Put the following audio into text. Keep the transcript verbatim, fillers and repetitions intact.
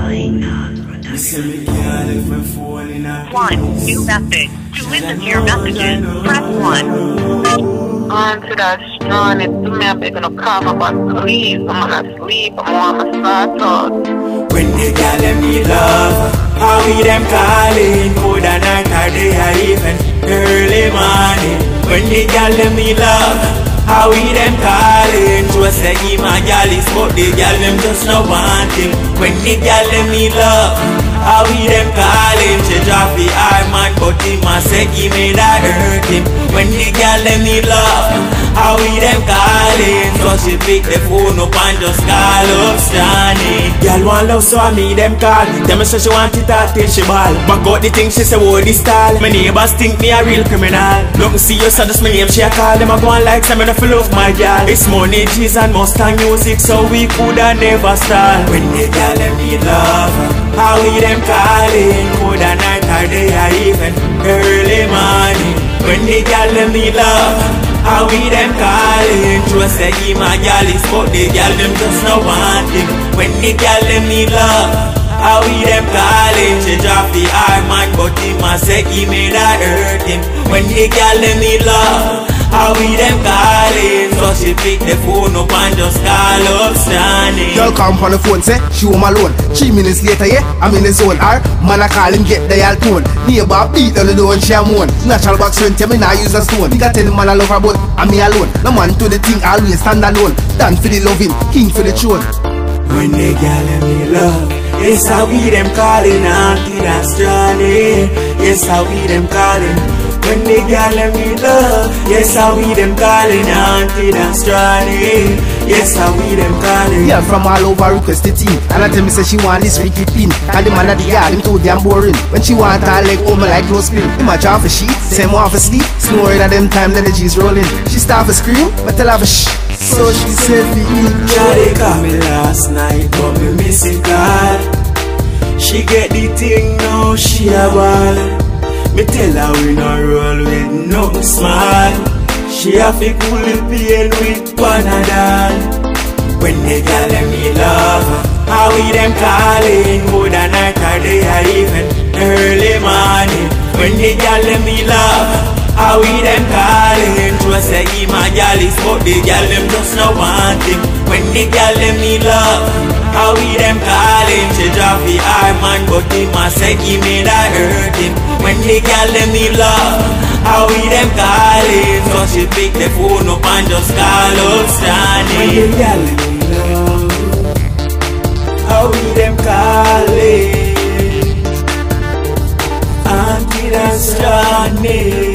One new message. To listen to your messages, press one. Hauntid that Strawny, do me a big no cover, but please, I'm gonna sleep, I'm gonna start out. When the girl them need love, how we them calling, good at night or day or even early morning. When the girl them need love, how we them calling, just say him a girl is but the girl them just no want him. When the girl them need love, how we them calling, she drop the hard man, but him a say he made her hurt him. When the girl them need love, how we them calling, so she pick the phone up and just call up Strawny. Girl want love, so I me them call. Tell me say she want it all till she ball. Back out the thing, she say oh this style. My neighbors think me a real criminal. Nothing serious, so just my name she a call. Them a go on like some of the love my girl. It's money, cheese and Mustang music, so we coulda never start. When the girl them need love, how we them calling, coulda night or day or even early morning. When the girl them need love, how we them calling, just say him a girl is but the girl them just no want him. When the girl them need love, how we them calling, she drop the hard man, but him a say he made her hurt him. When the girl them need love, how we them calling, so she pick the phone up and just call up Strawny. Girl come on the phone, say she home alone. Three minutes later, yeah, I'm in the zone. Her man I call him, get the yell tone. Neighbor beat on the door and she a moan. Natural box friend tell me now use a stone. He got tell the man I love her but I'm me alone. The man to the thing always stand alone. Stand for the loving, king for the throne. When the girl them need love, yes how we them calling, Hauntid and Strawny. Yes how we them calling. When the girl them need love, yes how we them calling, Hauntid and Strawny. Yes how we them calling. Yeah, from all over request the team. And I tell me say she want this Ricky pin. And the man at the yard him too damn boring. When she want her leg over like close spin. Him a draw for sheet, same one for sleep. Snoring at them time that the G's rolling. She start for scream, but tell her for shh. So she said for me. They call me last night, but me miss it all. She get the thing now, she a ball. Me tell her we no roll with no smile. She have to cool the pain with Panadol. When the girl them need love, how we them calling, good at night or day or even early morning. When the girl them need love, how we them calling, just say him a girl is but the girl them just no want him. When the girl them need love, how we them calling, she drop the hard man, but him a say he made her hurt him. When the girl them need love, how we them calling, so she pick the phone up and just call up Strawny. When the girl them need love, how we them calling, Hauntid and Strawny.